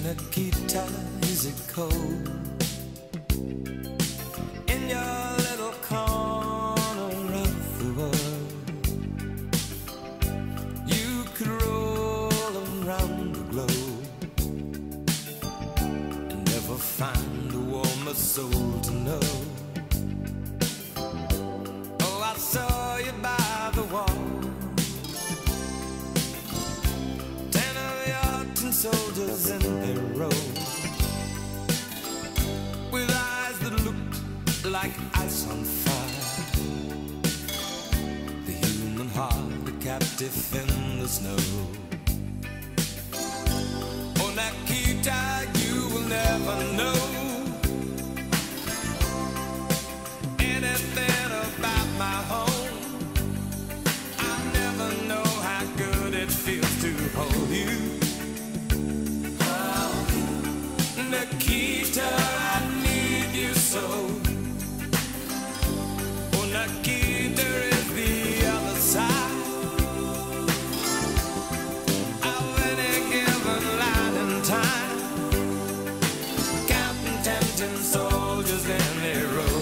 Nikita, is it cold in your little corner of the world? You could roll around the globe and never find a warmer soul to know. Oh, I saw you by the wall, 10 of your tin soldiers in their row, with eyes that looked like ice on fire, the human heart a captive in the snow. Oh, Nikita, you will never know anything about my home. I'll never know how good it feels to hold you. Oh, Nikita, I need you so. Oh, Nikita is the other side of any given line in time, counting 10 tin soldiers in a row.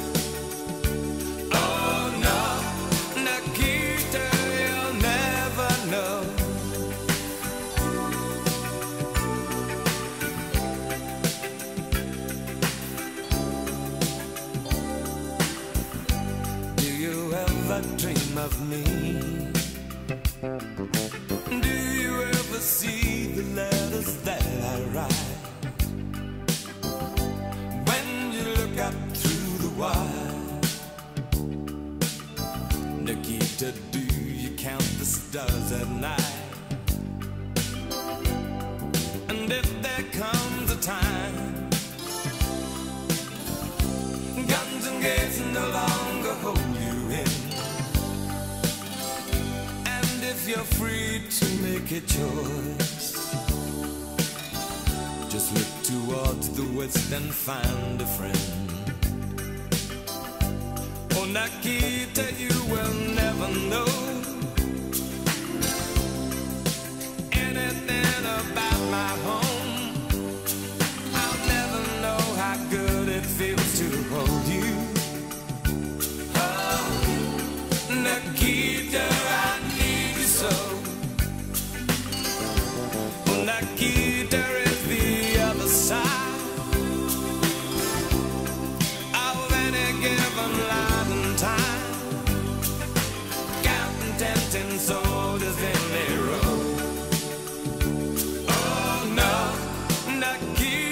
Oh no, Nikita, you'll never know. Do you ever dream of me? Do you ever see the letters that I write? When you look up through the wire, Nikita, do you count the stars at night? And if there comes a time guns and gates no longer hold you in, and if you're free to make a choice, just look towards the west and find a friend. Oh, Nikita, you will never know anything about my home. I'll never know how good it feels to hold you. Oh, Nikita, I need you so. Oh, Nikita is the other side of any given line in time, counting 10 tin soldiers in a row. Oh no, Nikita,